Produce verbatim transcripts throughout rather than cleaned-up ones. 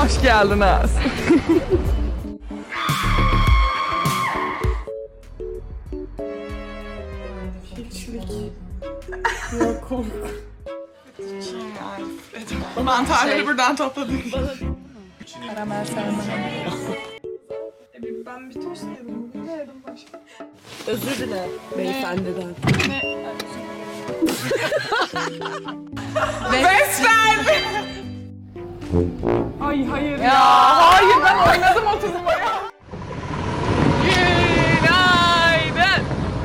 Hoş geldiniz. Hiçlik. Yok korku. Mantarları buradan topladık. Karamel sevmem. Ben bir tost yedim. Ne yedim başka? Özür dile beyefendiden. Besbelli. Ay hayır ya. ya. Hayır ben oynadım o turnuvayı. Günaydın.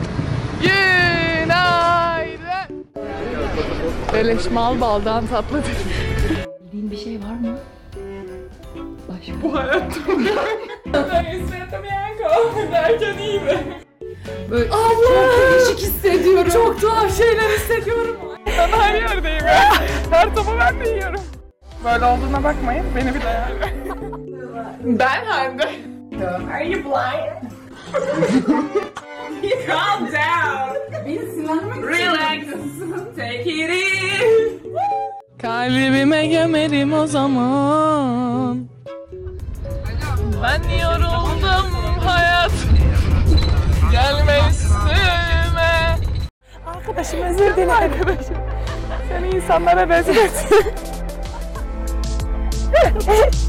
Günaydın. Beleş mal baldan tatlıdır. Bildiğin bir şey var mı? Başka. Bu hayatta ben İsmet'im Yanko derken iyiydi. Böyle Allah! Değişik hissediyorum. Çok tuhaf şeyler hissediyorum. Ben her yerdeyim ya. Her topu ben de yiyorum. Böyle olduğuna bakmayın. Beni bir de yani. Ben Hande. Are you blind? Calm down. Beni sinirlenmek Relax. Take it in. Kalbime gömerim o zaman. Ben yoruldum hayat. Gelme üstüme. Arkadaşım özür dilerim. Arkadaşım. Seni insanlara rezil ettim.